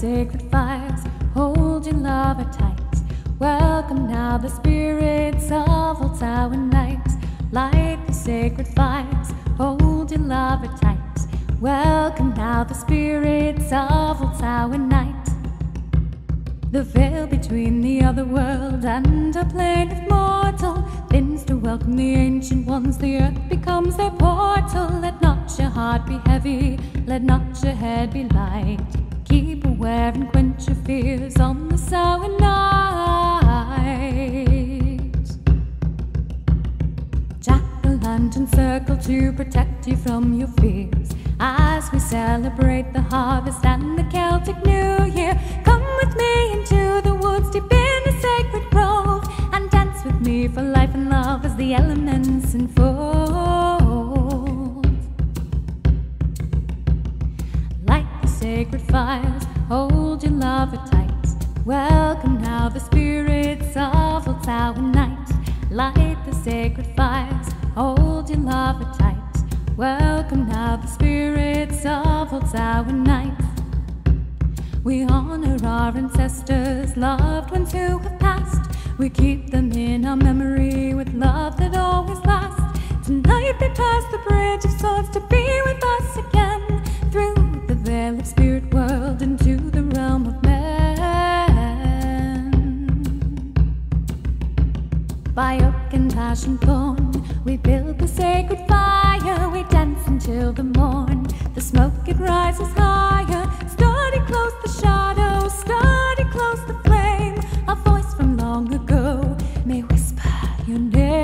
sacred fires, hold your lover tight. Welcome now the spirits of Old Samhain Night. Light the sacred fires, hold your lover tight. Welcome now the spirits of Old Samhain Night. The veil between the otherworld and a plane of mortal bends to welcome the ancient ones. The earth becomes their portal. Let not your heart be heavy, let not your head be light. Keep aware and quench your fears on the Samhain night. Jack-o'-lantern circle to protect you from your fears as we celebrate the harvest and the Celtic New Year. Come with me into the woods deep in a sacred grove and dance with me for life and love as the elements enfold. Light the sacred fires, hold your lover tight. Welcome now the spirits of Old Samhain Night. Light the sacred fires, hold your lover tight. Welcome now the spirits of Old Samhain Night. We honor our ancestors, loved ones who have passed. We keep them in our memory with love that always lasts. Tonight we pass the bridge of swords to be with us again, through the veil of spirit world into the realm of men. By oak and ash and thorn we build the sacred fire. We dance until the morn, the smoke it rises higher. Study close the shadow, study close the flame. A voice from long ago may whisper your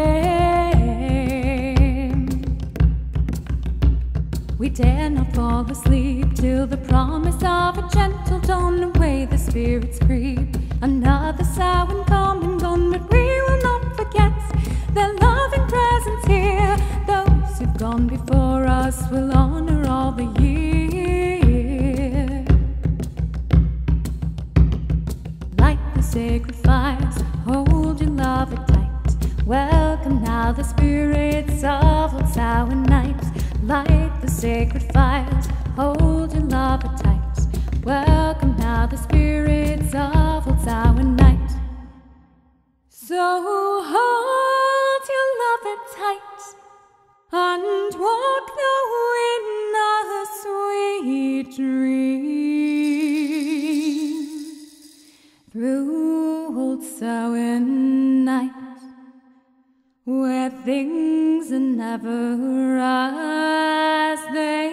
name. We dare not fall asleep till the promise of a gentle dawn. Away the spirits creep, another Samhain come and gone, but we will not forget their loving presence here. Those who've gone before us will honor all the year. Light the sacred fires, hold your lover tight. Welcome now the spirits of Old Samhain Night. Light the sacred fires, hold your lover tight. Welcome now the spirits of Old Samhain Night. So hold your lover tight and walk now in a sweet dream through Old Samhain Night, where things are never as they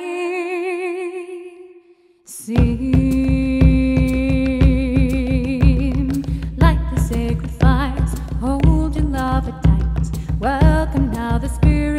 seem. Light the sacred fires, hold your lover tight. Welcome now the spirit